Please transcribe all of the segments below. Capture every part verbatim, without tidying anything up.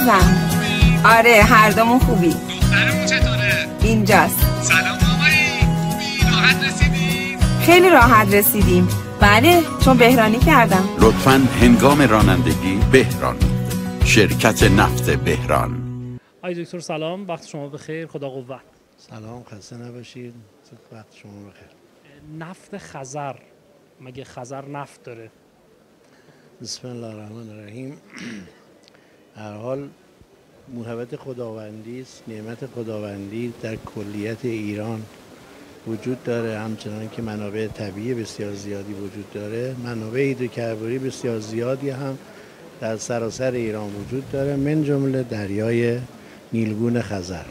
عزیزم. آره هر دومون خوبی. دخترمون چطوره؟ اینجاست. سلام آقایی، خوبی؟ راحت رسیدیم؟ خیلی راحت رسیدیم. بله چون بهرانی کردم. لطفاً هنگام رانندگی بهرانید. شرکت نفت بهران. آقای دکتر سلام، وقت شما بخیر، خدا قوت. سلام، خسته نباشید، وقت شما بخیر. نفت خزر، مگه خزر نفت داره؟ بسم الله الرحمن الرحیم. هر حال موهبت خداوندی است، نعمت خداوندی در کلیت ایران وجود داره، همچنان که منابع طبیعی بسیار زیادی وجود داره. منابع هیدروکربوری بسیار زیادی هم در سراسر ایران وجود داره، من جمله دریای نیلگون خزر.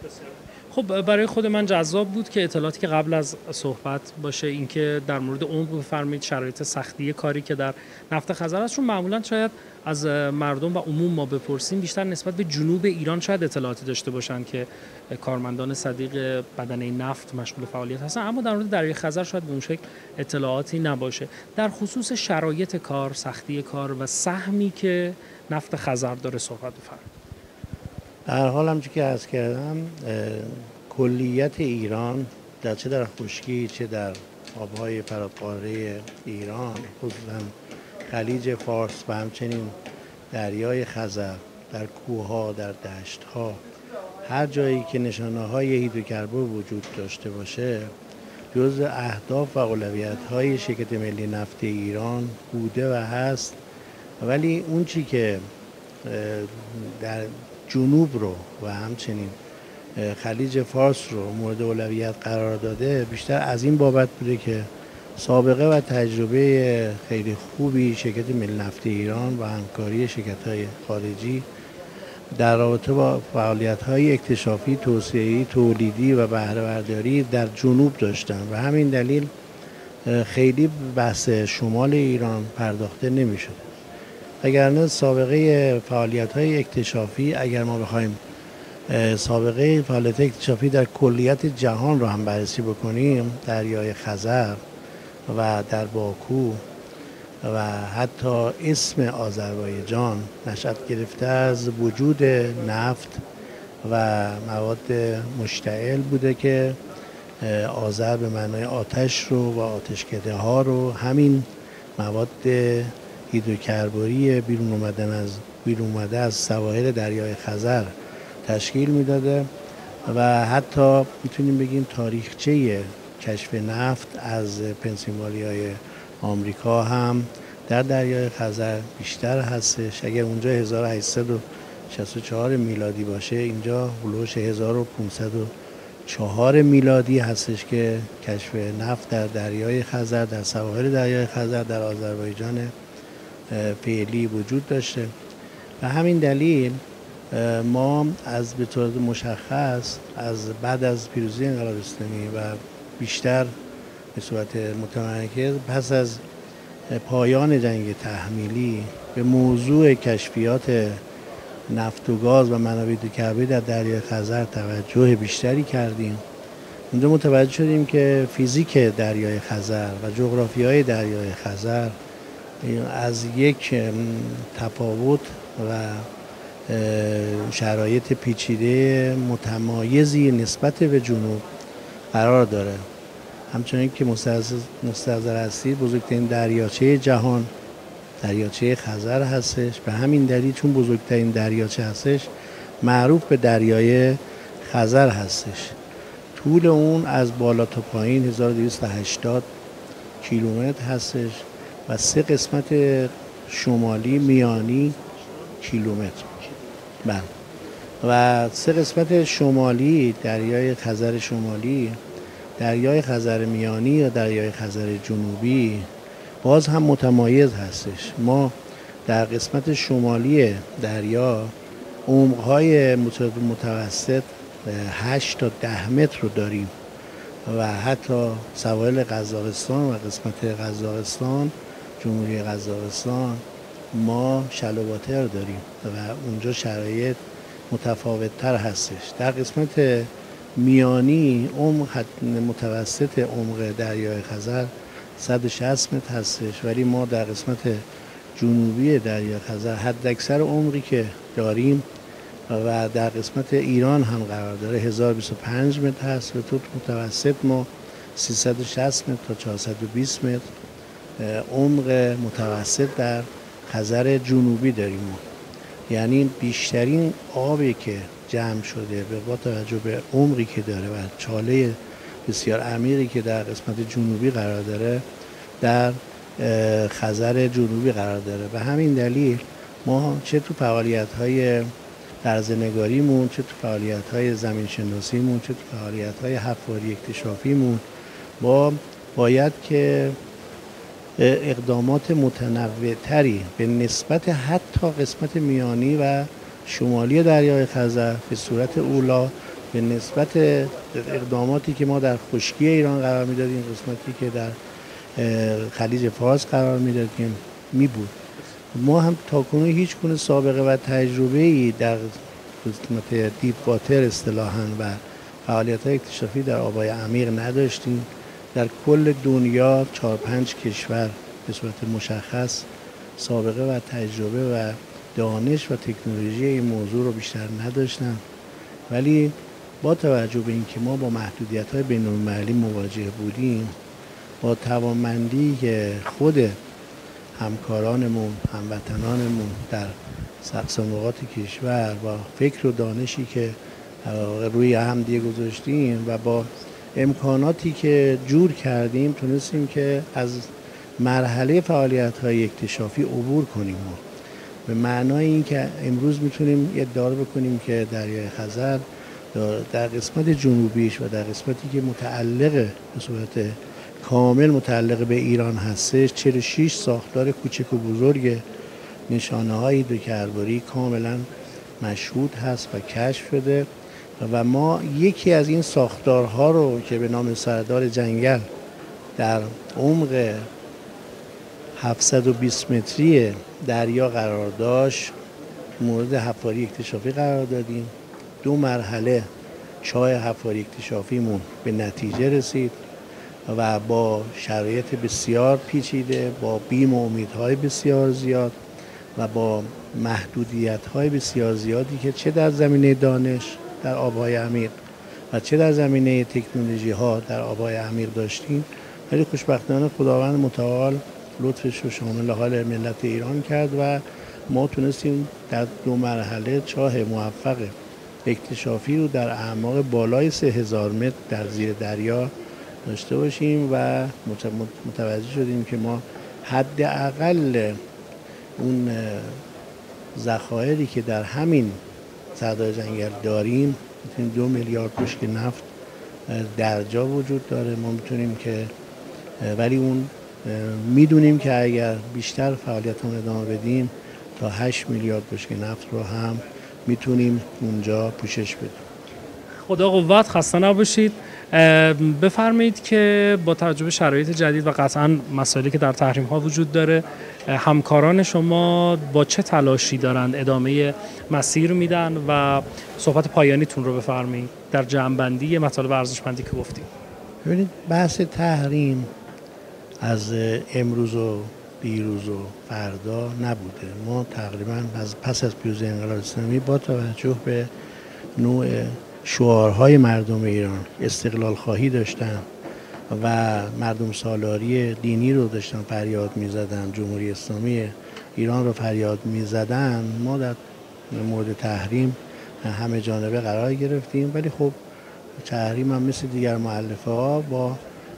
خب برای خود من جذاب بود که اطلاعاتی که قبل از صحبت باشه اینکه در مورد عمق بفرمایید، شرایط سختی کاری که در نفت خزر است، چون معمولا شاید از مردم و عموم ما بپرسیم بیشتر نسبت به جنوب ایران شاید اطلاعاتی داشته باشن که کارمندان صدیق بدنه نفت مشغول فعالیت هستن، اما در مورد دریای خزر شاید به اون شکل اطلاعاتی نباشه. در خصوص شرایط کار، سختی کار و سهمی که نفت خزر داره صحبت بفرمایید. در هر حال همچون که عرض کردم، کلیت ایران در چه در خشکی چه در آبهای فراتقاره ایران، خصوصا خلیج فارس و همچنین دریای خزر، در کوهها، در دشتها، هر جایی که نشانه‌های هیدروکربن وجود داشته باشه جزء اهداف و اولویت‌های شرکت ملی نفت ایران بوده و هست. ولی اون چی که در جنوب رو و همچنین خلیج فارس رو مورد اولویت قرار داده بیشتر از این بابت بوده که سابقه و تجربه خیلی خوبی شرکت ملی نفت ایران و همکاری شرکت‌های خارجی در رابطه با فعالیت‌های اکتشافی، توسعه‌ای، تولیدی و بهره برداری در جنوب داشتن و همین دلیل خیلی بحث شمال ایران پرداخته نمی‌شد. وگرنه سابقه فعالیت‌های اکتشافی، اگر ما بخوایم سابقه فعالیت اکتشافی در کلیت جهان رو هم بررسی بکنیم، دریای خزر و در باکو و حتی اسم آذربایجان نشأت گرفته از وجود نفت و مواد مشتعل بوده که آذر به معنای آتش رو و آتشکده ها رو، همین مواد هیدروکربوری بیرون اومدن از بیرون اومده از سواحل دریای خزر تشکیل میداده و حتی میتونیم بگیم تاریخچه کشف نفت از پنسیلوانیای آمریکا هم در دریای خزر بیشتر هستش. اگر اونجا هزار و هشتصد و شصت و چهار میلادی باشه، اینجا هلوش هزار و پانصد و چهار میلادی هستش که کشف نفت در دریای خزر، در سواحل دریای خزر در آذربایجان فعلی وجود داشته. و همین دلیل ما از به طور مشخص از بعد از پیروزی انقلاب اسلامی و بیشتر به صورت متمرکز پس از پایان جنگ تحمیلی به موضوع کشفیات نفت و گاز و منابع هیدروکربوری در دریای خزر توجه بیشتری کردیم. اونجا متوجه شدیم که فیزیک دریای خزر و جغرافیای دریای خزر از یک تفاوت و شرایط پیچیده متمایزی نسبت به جنوب قرار داره. همچنین که مستحضر هستید، بزرگترین دریاچه جهان دریاچه خزر هستش. به همین دلیل چون بزرگترین دریاچه هستش معروف به دریای خزر هستش. طول اون از بالا تا پایین هزار و دویست و هشتاد کیلومتر هستش و سه قسمت شمالی میانی کیلومتر. بله. و سه قسمت شمالی دریای خزر شمالی، دریای خزر میانی یا دریای خزر جنوبی باز هم متمایز هستش. ما در قسمت شمالی دریا عمق‌های متوسط هشت تا ده متر رو داریم و حتی سواحل قزاقستان و قسمت قزاقستان، جمهوری قزاقستان، ما شلواتر داریم و اونجا شرایط متفاوت‌تر هستش. در قسمت میانی عمق متوسط عمق دریای خزر صد و شصت متر هستش، ولی ما در قسمت جنوبی دریای خزر حد اکثر عمقی که داریم و در قسمت ایران هم قرار داره هزار و بیست و پنج متر هست و تو متوسط ما سیصد و شصت متر تا چهارصد و بیست متر عمق متوسط در خزر جنوبی داریم ما. یعنی بیشترین آبی که جمع شده به با توجه به عمقی که داره و چاله بسیار عمیقی که در قسمت جنوبی قرار داره در خزر جنوبی قرار داره. به همین دلیل ما چه تو فعالیت‌های درزه‌نگاریمون، چه تو فعالیت‌های زمین‌شناسیمون، چه تو فعالیت‌های حفاری اکتشافیمون با باید که اقدامات متنوع‌تری به نسبت حتی قسمت میانی و شمالی دریای خزر به صورت اولا به نسبت اقداماتی که ما در خشکی ایران قرار میدادیم، قسمتی که در خلیج فارس قرار میدادیم می بود. ما هم تاکنون هیچ گونه سابقه و تجربه‌ای در قسمت دیپ واتر اصطلاحاً و فعالیت‌های اکتشافی در آب‌های عمیق نداشتیم. در کل دنیا چهار پنج کشور به صورت مشخص سابقه و تجربه و دانش و تکنولوژی این موضوع رو بیشتر نداشتن، ولی با توجه به اینکه ما با محدودیت‌های بین‌المللی مواجه بودیم، با توانمندی که خود همکارانمون، هموطنانمون در اقصا نقاط کشور با فکر و دانشی که روی هم دیگه گذاشتیم و با امکاناتی که جور کردیم تونستیم که از مرحله فعالیت‌های اکتشافی عبور کنیم. ما به معنای این که امروز میتونیم ادعا بکنیم که دریای خزر در قسمت جنوبیش و در قسمتی که متعلق به صورت کامل متعلق به ایران هستش چهل و شش ساختار کوچک و بزرگ نشانه‌های دوکرباری کاملا مشهود هست و کشف شده و ما یکی از این ساختارها رو که به نام سردار جنگل در عمق هفتصد و بیست متری دریا قرار داشت مورد حفاری اکتشافی قرار دادیم. دو مرحله چاه حفاری اکتشافیمون به نتیجه رسید و با شرایط بسیار پیچیده، با بیم و امیدهای بسیار زیاد و با محدودیت‌های بسیار زیادی که چه در زمینه دانش در آب‌های عمیق و چه در زمینه تکنولوژی‌ها در آب‌های عمیق داشتیم، ولی خوشبختانه خداوند متعال لطفش رو شامل حال ملت ایران کرد و ما تونستیم در دو مرحله چاه موفق اکتشافی رو در اعماق بالای سه هزار متر در زیر دریا داشته باشیم و متوجه شدیم که ما حداقل اون ذخایری که در همین سردار جنگل داریم میتونیم دو میلیارد بشکه نفت در جا وجود داره. ما میتونیم که ولی اون میدونیم که اگر بیشتر فعالیتمون ادامه بدیم تا هشت میلیارد بشکه نفت رو هم میتونیم اونجا پوشش بدیم. خدا قوت، خسته نباشید. بفرمایید که با توجه به شرایط جدید و قطعا مسائلی که در تحریم ها وجود داره، همکاران شما با چه تلاشی دارند ادامه مسیر میدن و صحبت پایانیتون رو بفرمایید در جمع‌بندی مطالب ارزشمندی که گفتید. ببینید بحث تحریم از امروز و دیروز و فردا نبوده. ما تقریبا از پس از پیروزی انقلاب اسلامی با توجه به نوع شعارهای مردم ایران استقلال خواهی داشتن و مردم سالاری دینی رو داشتن فریاد میزدن، جمهوری اسلامی ایران رو فریاد میزدن، ما در مورد تحریم همه جانبه قرار گرفتیم. ولی خب تحریم هم مثل دیگر مؤلفه ها با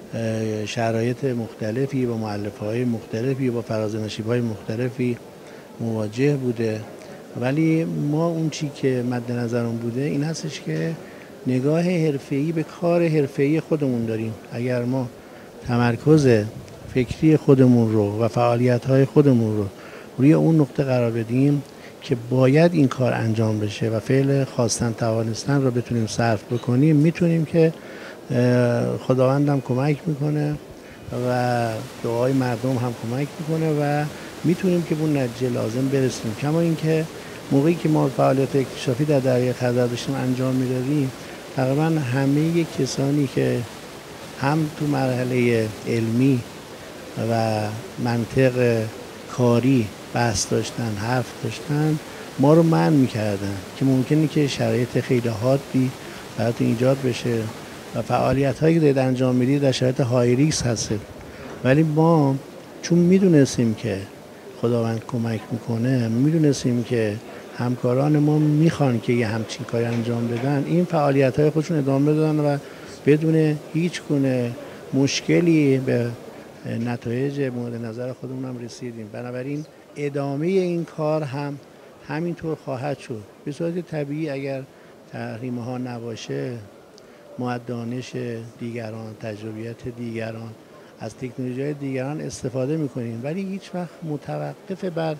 شرایط مختلفی، با مؤلفه های مختلفی، با فراز و نشیب های مختلفی مواجه بوده. ولی ما اون چی که مد نظرمون بوده این هستش که نگاه حرفه‌ای به کار حرفه‌ای خودمون داریم. اگر ما تمرکز فکری خودمون رو و فعالیت‌های خودمون رو روی اون نقطه قرار بدیم که باید این کار انجام بشه و فعل خواستن توانستن رو بتونیم صرف بکنیم، میتونیم که خداوندم کمک میکنه و دعای مردم هم کمک میکنه و میتونیم که به اون نتیجه لازم برسیم. کما اینکه موقعی که ما فعالیت اکتشافی در دریای خزر داشتیم انجام میدادیم، تقریبا همه کسانی که هم تو مرحله علمی و منطق کاری بحث داشتن، حرف داشتن، ما رو منع میکردن که ممکنه که شرایط خیلی حادی براتون ایجاد بشه و فعالیت هایی که دارید انجام میدید در شرایط های ریسک هست. ولی ما چون میدونستیم که خداوند کمک میکنه، میدونستیم که همکاران ما میخوان که یه همچین کاری انجام بدن، این فعالیت های خودشون ادامه دادن و بدون هیچ گونه مشکلی به نتایج مورد نظر خودمون هم رسیدیم. بنابراین ادامه این کار هم همینطور خواهد شد. به صورت طبیعی اگر تحریم ها نباشه، ما دانش دیگران، تجربیات دیگران، از تکنولوژی دیگران استفاده میکنیم، ولی هیچ وقت متوقف بر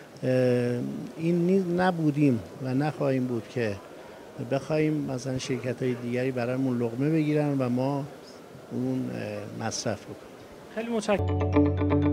این نبودیم و نخواهیم بود که بخوایم مثلا شرکت های دیگری برامون لقمه بگیرن و ما اون مصرف بکنیم. خیلی متشکرم.